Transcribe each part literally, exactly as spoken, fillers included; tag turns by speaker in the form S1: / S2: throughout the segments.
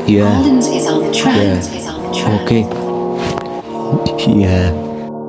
S1: Yeah.
S2: Gardens is on the track.
S1: Yeah.
S2: Is on the track.
S1: Okay. Yeah.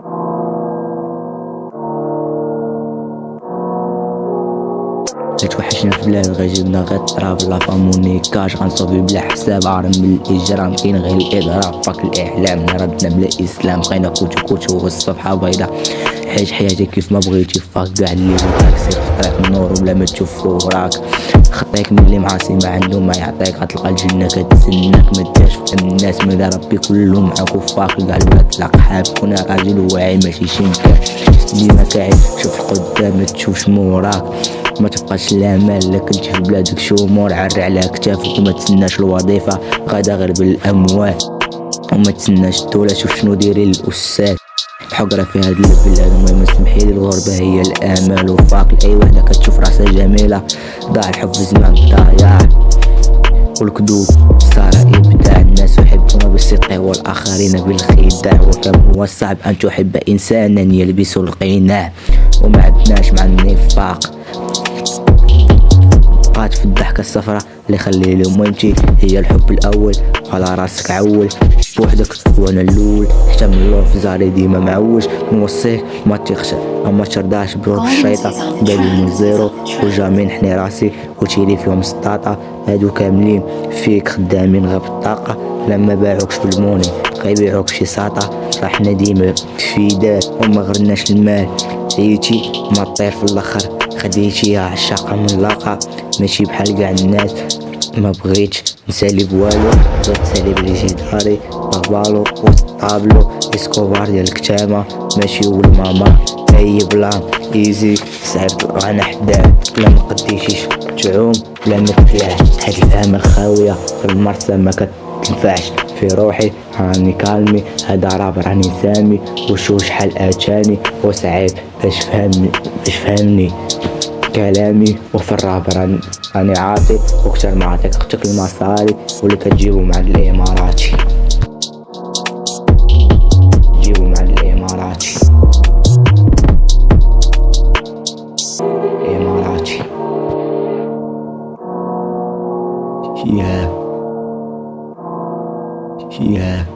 S1: غتوحشنا في بلاد غيجيبنا غير الطراب لا فامونيكاج غنصوبي بلا حساب عارم من الاجرام كاين غير الاضراب فاك الاعلام ردنا بلا اسلام بقينا كوتو كوتو والصفحه بيضا عيش حياتك كيف ما بغيتي فاك كاع اللي بغاك سير في طريق النور وبلا ما تشوف وراك خطيك من اللي معاصي ما عنده ما يعطيك غتلقى الجنه كتسناك ما داش فهم الناس من ربي كلهم معاك وفاك كاع الولاد تلاقى حاب كون راجل واعي ماشي شنكا ديما كاعد شوف القدام ما تشوفش موراك ما تبقاش الامل لا كنتي في بلادك شومور عري على كتافك وما تسناش الوظيفه غادا غير بالاموال وما تسناش الدوله شوف شنو دايرين الاستاذ الحقرة في هاد البلاد المهم سمحيلي الغربة هي الامل وفاق لاي وحدة كتشوف راسها جميلة ضاع الحب في زمان ضايع والكذوب صار ابداع الناس يحبون بالصدق والاخرين بالخداع وكم هو صعب ان تحب انسانا يلبس القناع وما عدناش مع النفاق بقات في الضحكة الصفرا اللي خلي لهم مهمتي هي الحب الاول على راسك عول بوحدك وانا الاول حتى من اللور في زاري ديما معوج نوصيك ما تيخش اما ترضاش بروح الشيطة بالي من الزيرو وجامي نحني راسي وتيلي فيهم سطاطا هادو كاملين فيك خدامين غير بالطاقة لما باعوكش بالموني غيبيعوك شي ساطة راح حنا ديما فداك وما غرناش المال عيتي ما طير في الاخر خديتيها عشاقة من لاقة ماشي بحال كاع الناس ما بغيتش نسالي بوالو بغيت نسالي بلي جداري طابالو وطابلو اسكوبار ديال الكتامة ماشي والماما اي بلان ايزي صعيب وانا حداه لا ما قديتيش تعوم لا ما تفلح هاد الفهم الخاوية في المرسى ما كتنفعش في روحي راني كالمي هذا راب راني سامي وشو شحال اتاني وصعيب باش فهمني باش فهمني كلامي وفي الراب راني راني عاطي وكتر ما عطيك اختك المصاري واللي كتجيبو مع الاماراتي جيبو مع الاماراتي اماراتي yeah yeah